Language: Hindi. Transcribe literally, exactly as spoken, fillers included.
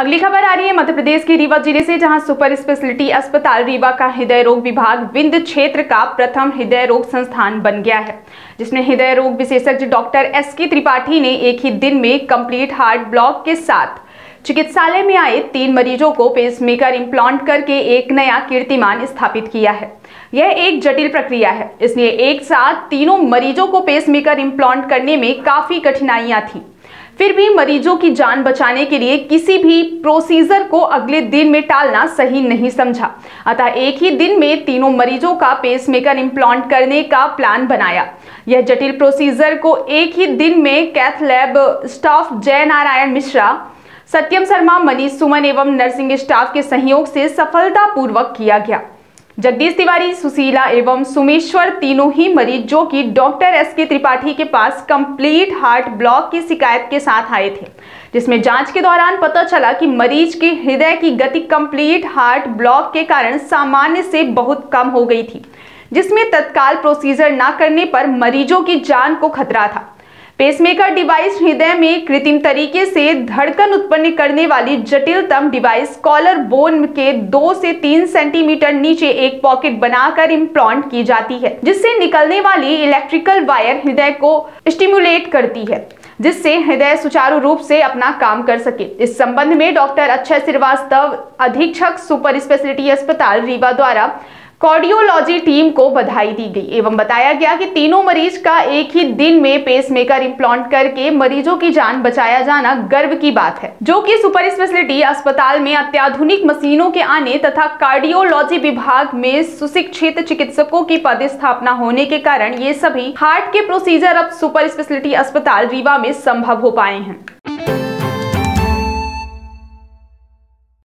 अगली खबर आ रही है मध्य प्रदेश के रीवा जिले से, जहां सुपर स्पेशलिटी अस्पताल रीवा का हृदय रोग विभाग विंध्य क्षेत्र का प्रथम हृदय रोग संस्थान बन गया है, जिसमें हृदय रोग विशेषज्ञ डॉक्टर एस के त्रिपाठी ने एक ही दिन में कंप्लीट हार्ट ब्लॉक के साथ चिकित्सालय में आए तीन मरीजों को पेसमेकर इम्प्लांट करके एक नया कीर्तिमान स्थापित किया है। यह एक जटिल प्रक्रिया है, इसलिए एक साथ तीनों मरीजों को पेसमेकर इम्प्लांट करने में काफी कठिनाइयां थीं। फिर भी मरीजों की जान बचाने के लिए किसी भी प्रोसीजर को अगले दिन में टालना सही नहीं समझा, अतः एक ही दिन में तीनों मरीजों का पेसमेकर इम्प्लांट करने का प्लान बनाया। यह जटिल प्रोसीजर को एक ही दिन में कैथ लैब स्टाफ जय नारायण मिश्रा, सत्यम शर्मा, मनीष सुमन एवं नर्सिंग स्टाफ के सहयोग से सफलतापूर्वक किया गया। जगदीश तिवारी, सुशीला एवं सुमेश्वर तीनों ही मरीज जो कि डॉक्टर एस के त्रिपाठी के पास कंप्लीट हार्ट ब्लॉक की शिकायत के साथ आए थे, जिसमें जांच के दौरान पता चला कि मरीज के हृदय की गति कंप्लीट हार्ट ब्लॉक के कारण सामान्य से बहुत कम हो गई थी, जिसमें तत्काल प्रोसीजर न करने पर मरीजों की जान को खतरा था। पेसमेकर डिवाइस हृदय में कृत्रिम तरीके से धड़कन उत्पन्न करने वाली जटिलतम डिवाइस कॉलर बोन के दो से तीन सेंटीमीटर नीचे एक पॉकेट बनाकर इम्प्लांट की जाती है, जिससे निकलने वाली इलेक्ट्रिकल वायर हृदय को स्टिमुलेट करती है, जिससे हृदय सुचारू रूप से अपना काम कर सके। इस संबंध में डॉक्टर अक्षय श्रीवास्तव, अधीक्षक सुपर स्पेशलिटी अस्पताल रीवा द्वारा कार्डियोलॉजी टीम को बधाई दी गई एवं बताया गया कि तीनों मरीज का एक ही दिन में पेसमेकर इम्प्लांट करके मरीजों की जान बचाया जाना गर्व की बात है, जो कि सुपर स्पेशलिटी अस्पताल में अत्याधुनिक मशीनों के आने तथा कार्डियोलॉजी विभाग में सुशिक्षित चिकित्सकों की पदस्थापना होने के कारण ये सभी हार्ट के प्रोसीजर अब सुपर स्पेशलिटी अस्पताल रीवा में संभव हो पाए हैं।